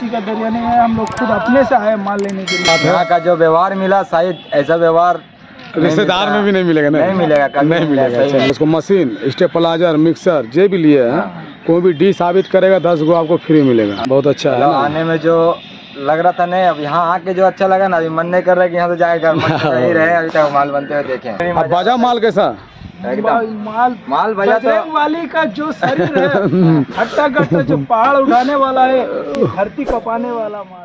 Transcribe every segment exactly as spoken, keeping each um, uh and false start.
किसी का दरिया नहीं है, हम लोग खुद अपने से आए माल लेने के लिए। यहाँ का जो व्यवहार मिला शायद ऐसा व्यवहार रिश्तेदार में भी नहीं मिलेगा। नहीं, नहीं मिलेगा, कभी नहीं मिलेगा। उसको मशीन, स्टेपलाइजर, मिक्सर जो भी लिए हैं, कोई भी डी साबित करेगा दस गो आपको फ्री मिलेगा। बहुत अच्छा है। आने में जो लग रहा था नहीं, अब यहाँ आके जो अच्छा लगा ना, अभी मन नहीं कर रहा है कि यहाँ से जाएगा, नहीं रहे अभी तक माल बनते हुए देखे। अब बाजा माल कैसा माल माल बजा तो वाली का जो शरीर है हट्टा कट्टा, जो पहाड़ उठाने वाला है, धरती कपाने वाला माल।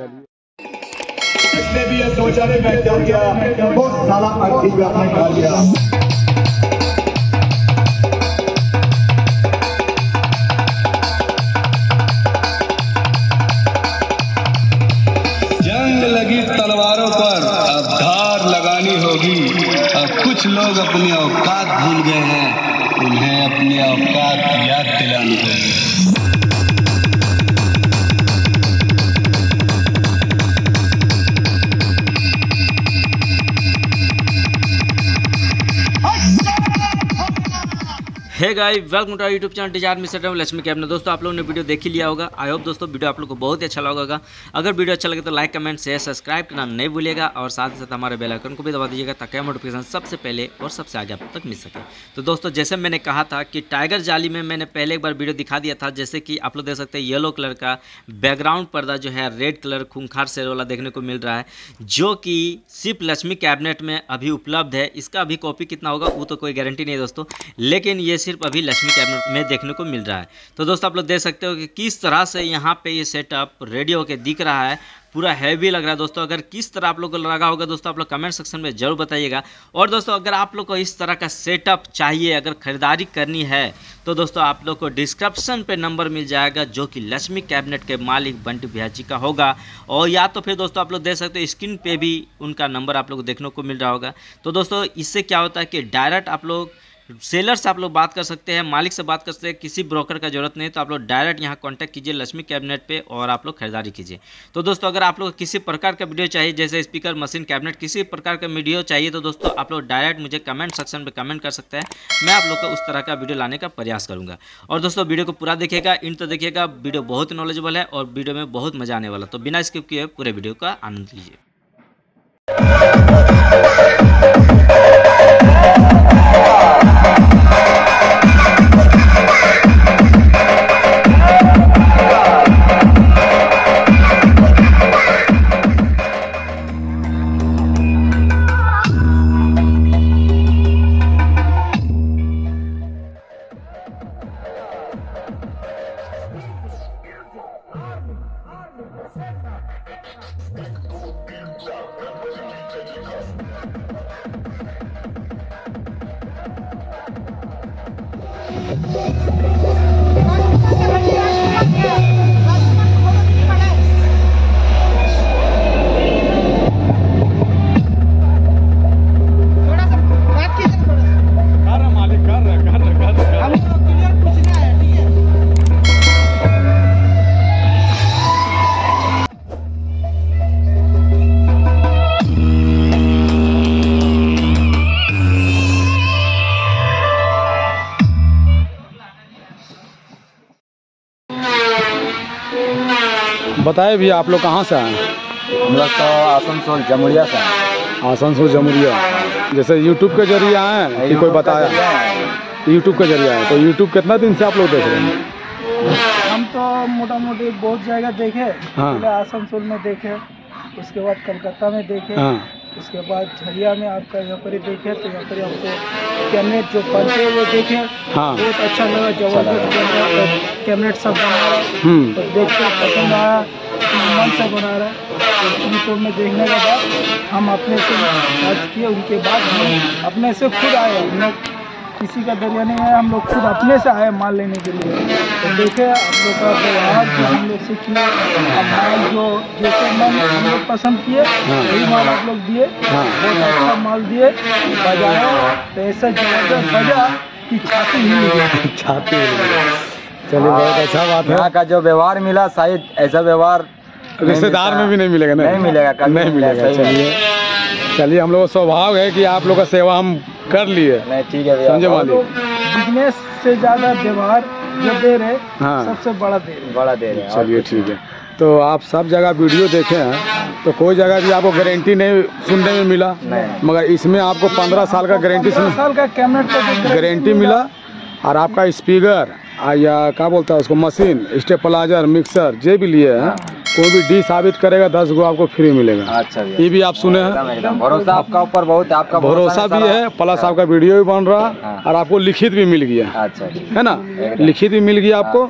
इसने भी ये सोचा नहीं मैं क्या किया, बहुत सारा अर्थी भी अपने कर दिया। जंग लगी तलवारों पर, अब धार लगानी होगी। अब कुछ लोग अपनी औकात भूल गए हैं, उन्हें अपनी औकात याद दिलानी है। Hey guys, welcome to our YouTube channel desire mister Lakshmi cab. दोस्तों आप लोगों ने वीडियो देख ही लिया होगा। आई होप दोस्तों वीडियो आप लोग को बहुत ही अच्छा लगा होगा। अगर वीडियो अच्छा लगे तो लाइक कमेंट शेयर सब्सक्राइब करना नहीं भूलिएगा, और साथ ही साथ हमारे बेल आइकन को भी दबा दीजिएगा ताकि नोटिफिकेशन सबसे पहले और सबसे आगे आप तक मिल सके। तो दोस्तों जैसे मैंने कहा था कि टाइगर जाली में मैंने पहले एक बार वीडियो दिखा दिया था, जैसे कि आप लोग देख सकते हैं येलो कलर का बैकग्राउंड पर्दा जो है रेड कलर खूंखार शेर वाला देखने को मिल रहा है, जो कि सिर्फ लक्ष्मी कैबिनेट में अभी उपलब्ध है। इसका अभी कॉपी कितना होगा वो तो कोई गारंटी नहीं है दोस्तों, लेकिन ये सिर्फ अभी लक्ष्मी कैबिनेट में देखने को मिल रहा है। तो दोस्तों आप लोग देख सकते हो कि किस तरह से यहाँ पे ये सेटअप रेडी होके दिख रहा है, पूरा हैवी लग रहा है दोस्तों। अगर किस तरह आप लोग को लगा होगा दोस्तों, आप लोग कमेंट सेक्शन में जरूर बताइएगा। और दोस्तों अगर आप लोग को इस तरह का सेटअप चाहिए, अगर खरीदारी करनी है, तो दोस्तों आप लोग को डिस्क्रिप्शन पे नंबर मिल जाएगा, जो कि लक्ष्मी कैबिनेट के मालिक बंटी भैया जी का होगा। और या तो फिर दोस्तों आप लोग देख सकते हो स्क्रीन पे भी उनका नंबर आप लोग को देखने को मिल रहा होगा। तो दोस्तों इससे क्या होता है कि डायरेक्ट आप लोग सेलर से आप लोग बात कर सकते हैं, मालिक से बात कर सकते हैं, किसी ब्रोकर का जरूरत नहीं। तो आप लोग डायरेक्ट यहाँ कांटेक्ट कीजिए लक्ष्मी कैबिनेट पे और आप लोग खरीदारी कीजिए। तो दोस्तों अगर आप लोग किसी प्रकार का वीडियो चाहिए, जैसे स्पीकर, मशीन, कैबिनेट, किसी प्रकार का वीडियो चाहिए, तो दोस्तों आप लोग डायरेक्ट मुझे कमेंट सेक्शन पे कमेंट कर सकते हैं। मैं आप लोग को उस तरह का वीडियो लाने का प्रयास करूँगा। और दोस्तों वीडियो को पूरा देखिएगा, इन तो देखिएगा, वीडियो बहुत नॉलेजेबल है और वीडियो में बहुत मजा आने वाला। तो बिना स्किप किए पूरे वीडियो का आनंद लीजिए। बताए भैया आप लोग कहाँ से आए? हम लोग तो आसनसोल जमुरिया से आए। आसनसोल जमुरिया। जैसे यूट्यूब के जरिए आए कि कोई बताया? यूट्यूब के जरिए आए। तो यूट्यूब कितना दिन से आप लोग देख रहे हैं? हम तो मोटा मोटी बहुत जगह देखे। हाँ। पहले आसनसोल में देखे, उसके बाद कलकत्ता में देखे, हाँ। उसके बाद झरिया में आपका यहाँ पर ही देखे। तो यहाँ पर हमको कैबिनेट जो बनते हैं वो देखे। हाँ। बहुत अच्छा लगा, जबरदस्त कैबिनेट सब बना रहा है। तो देख कर पसंद आया, मन से बना रहा है। तो यूट्यूब में देखने के बाद हम अपने से सर्च किए, उनके बाद हम अपने से खुद आए। हम लोग किसी का दरिया नहीं है, हम लोग खुद अपने से आए माल लेने के लिए। तो देखे आप लोग का व्यवहार जो हम लोग से किए, माल जो जैसे मन हम लोग पसंद किए वही माल आप लोग दिए। बहुत अच्छा माल दिए, बजाया तो ऐसा जबरदस्त बजा कि छाती हिल छाती चलिए बहुत अच्छा बात है। यहाँ का जो व्यवहार मिला शायद ऐसा व्यवहार रिश्तेदार में भी नहीं मिलेगा। नहीं मिलेगा, कभी नहीं मिलेगा। चलिए चलिए हम लोग का स्वभाव है कि आप लोग का सेवा हम कर लिए। नहीं ठीक है भैया। समझे मालिक, बिजनेस से ज़्यादा व्यवहार जो दे रहे हाँ। सबसे बड़ा दे रहे बड़ा दे रहे हैं। चलिए ठीक है। तो आप सब जगह वीडियो देखे हैं तो कोई जगह भी आपको गारंटी नहीं सुनने में मिला, नहीं। मगर इसमें आपको पंद्रह साल का गारंटी पंद्रह साल का कैमरेट का गारंटी मिला। और आपका स्पीकर या क्या बोलता है उसको, मशीन, स्टेपलाइजर, मिक्सर जो भी लिए हैं, कोई भी डी साबित करेगा दस गो आपको फ्री मिलेगा। अच्छा भैया, ये भी आप सुने एकदम हैं। एकदम भरोसा आपका ऊपर बहुत है, आपका भरोसा भी है, प्लस आपका वीडियो भी बन रहा हाँ। और आपको लिखित भी मिल गया, अच्छा ठीक है ना, लिखित भी मिल गया आपको।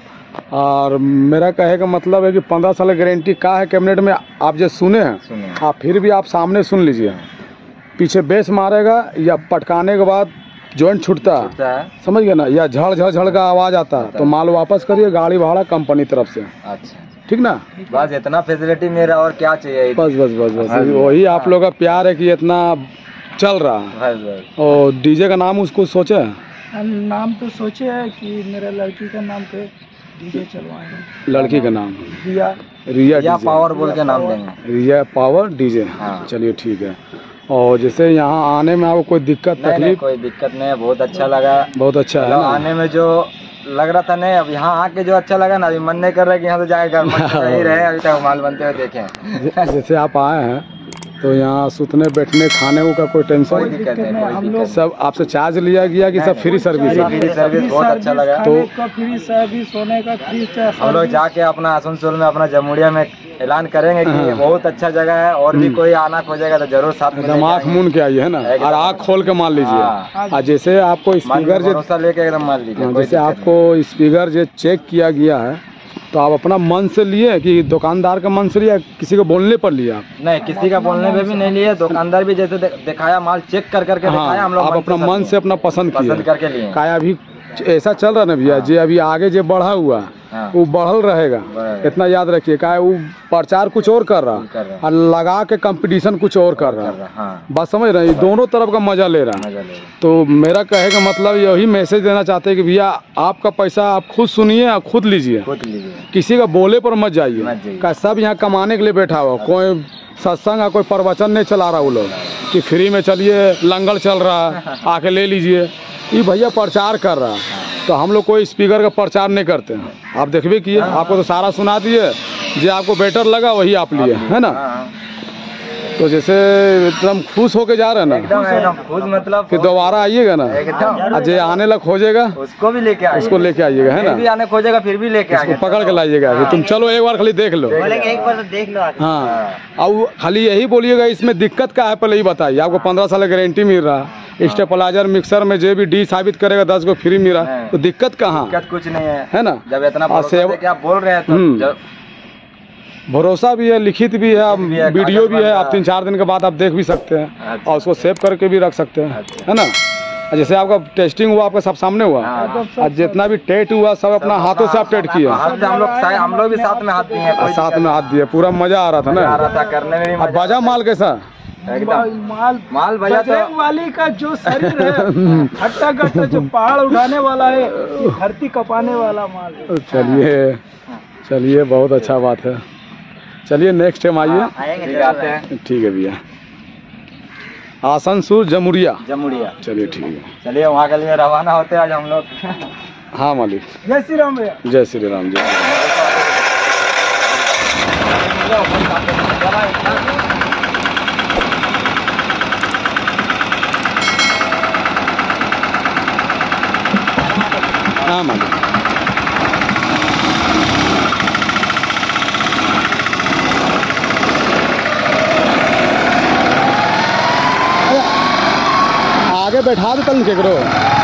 और मेरा कहे का मतलब है कि पंद्रह साल की गारंटी का है कैबिनेट में, आप जो सुने हैं सुने आप फिर भी आप सामने सुन लीजिए। पीछे बेस मारेगा या पटकाने के बाद जॉइंट छूटता है, छूटता है। समझ गए ना, या झड़ झड़ झड़ का आवाज़ आता है तो माल वापस करिए, गाड़ी भाड़ा कंपनी तरफ से, अच्छा ठीक ना। बस इतना फैसिलिटी मेरा और क्या चाहिए। बस बस बस बस वही आप लोग का प्यार है कि इतना चल रहा है। बस बस और डीजे का नाम उसको सोचे हैं? हम नाम तो सोचे है कि मेरा लड़की का नाम पे डीजे चलवाएंगे। लड़की का नाम रिया रिया या डीजे, पावर बोल के नाम देंगे। Riya power DJ. हाँ। चलिए ठीक है। और जैसे यहाँ आने में आपको कोई दिक्कत नहीं, नहीं तकलीफ? कोई दिक्कत नहीं है, बहुत अच्छा लगा। बहुत अच्छा है मतलब ना? आने में जो लग रहा था नहीं, अब यहाँ आके जो अच्छा लगा ना, अभी मन नहीं कर रहा है कि यहाँ तो जाएगा, मन तो नहीं रहे अभी तक माल बनते हुए देखे। ज- जैसे आप आए हैं तो यहाँ सुतने बैठने खाने का कोई कोई टेंशन? दिक्कत नहीं, कोई हम दिक्कत लोग सब आपसे चार्ज लिया गया कि सब फ्री सर्विस है? फ्री सर्विस बहुत अच्छा लगा। तो तो- फ्री सर्विस, सोने का फ्री हम लोग जाके अपना आसनसोल में अपना जमुड़िया में ऐलान करेंगे कि ये बहुत अच्छा जगह है, और भी कोई आना खोजेगा तो जरूर साथ में एकदम आँख मून के आइए, है ना, एकदम। और आँख खोल के मान लीजिए। हाँ। और जैसे आपको स्पीकर जो भरोसा लेके एकदम मान लीजिए, हाँ, कोई जैसे दिक्कत आपको स्पीकर जो चेक किया गया है तो आप अपना मन से लिए कि दुकानदार का मन से लिया, किसी को बोलने पर लिया आप? नहीं। नहीं, किसी का बोलने पे भी नहीं लिए, दुकानदार भी जैसे दे- दिखाया माल चेक कर करके दिखाया, हम लोग आप अपना मन से अपना पसंद पसंद किया। करके लिए। काया अभी ऐसा चल रहा ना भैया, जे अभी आगे जो बढ़ा हुआ हाँ। वो बढ़ल रहेगा, बढ़ेगा। इतना याद रखिए। का वो प्रचार कुछ और कर रहा कर रहा है। और लगा के कंपटीशन कुछ और कर रहा कर रहा, हाँ बात समझ रहे हैं, ये दोनों तरफ का मजा ले रहा है। मजा ले। तो मेरा कहे का मतलब यही मैसेज देना चाहते हैं कि भैया आपका पैसा आप खुद सुनिए और खुद लीजिए, खुद लीजिए। किसी का बोले पर मत जाइए। मत जाइए। का सब यहाँ कमाने के लिए बैठा हुआ, कोई सत्संग या कोई प्रवचन नहीं चला रहा वो लोग कि फ्री में चलिए, लंगर चल रहा है आके ले लीजिए। ये भैया प्रचार कर रहा है, तो हम लोग कोई स्पीकर का प्रचार नहीं करते हैं। आप देखबे किए, आपको तो सारा सुना दिए, जो आपको बेटर लगा वही आप लिए, है ना। हाँ, तो जैसे एकदम खुश होके जा रहे हैं ना, एकदम एकदम खुद मतलब फिर दोबारा आइएगा ना, एकदम और जो आने लग खोजेगा उसको भी लेके आएंगे, उसको लेके आइएगा, है फिर भी ना, आने खोजेगा फिर भी लेके आएंगे। उसको पकड़ के लाइएगा कि तुम चलो एक बार खाली देख लो। बोलेंगे एक बार तो देख लो। हाँ, और खाली यही बोलिएगा इसमें दिक्कत क्या है पहले ही बताइए। आपको पंद्रह साल की गारंटी मिल रहा है, स्टेपलाइजर मिक्सर में जो भी डी साबित करेगा दस को फ्री मिल रहा है, तो दिक्कत कहाँ दिक्कत कुछ नहीं है, है ना। जब इतना और भरोसा सेवा- देके आप बोल रहे हैं तो हम्म। जब भरोसा भी है, लिखित भी है, भी है, वीडियो कागज भी है, बन आप रहा तीन चार दिन के बाद आप देख भी सकते हैं अच्छा। और उसको सेव करके भी रख सकते हैं, अच्छा। है ना। और जैसे आपका टेस्टिंग हुआ आपका सब सामने हुआ, हाँ। और जितना भी टेट हुआ सब अपना हाथों से आप टेट किया, हाथ से हम लोग साथ- हम लोग भी साथ में हाथ दिए हैं, और कोई साथ में हाथ दिए, पूरा मजा आ रहा था मजा आ ना। रहा था करने में भी अब मजा। बाजा माल कैसा? एकदम माल माल भैया तो बजरंग वाली का जो शरीर है, हट्टा कट्टा जो पहाड़ उठाने वाला है, धरती कपाने वाला माल है। चलिए चलिए, बहुत अच्छा बात है। चलिए नेक्स्ट टाइम आइए। ठीक है, आते हैं ठीक है भैया। आसनसोल जमुरिया, जमुड़िया। चलिए ठीक है। चलिए वहाँ के लिए रवाना होते हैं आज हम लोग। हाँ मालिक, जय श्री राम भैया। जय श्री राम। जय हाँ मालिक। आगे बैठा दे तल केकरो।